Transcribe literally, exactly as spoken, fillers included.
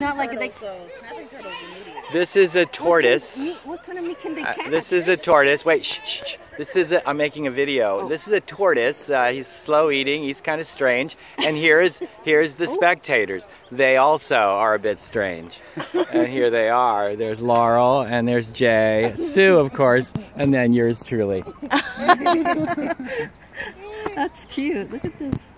Not like they. This is a tortoise. What kind of meat, what kind of meat can they catch? Uh, this is a tortoise. Wait, shh, shh, shh. This is a, I'm making a video. Oh. This is a tortoise. Uh, he's slow eating. He's kind of strange. And here's here's the spectators. They also are a bit strange. And here they are. There's Laurel and there's Jay, Sue, of course, and then yours truly. That's cute. Look at this.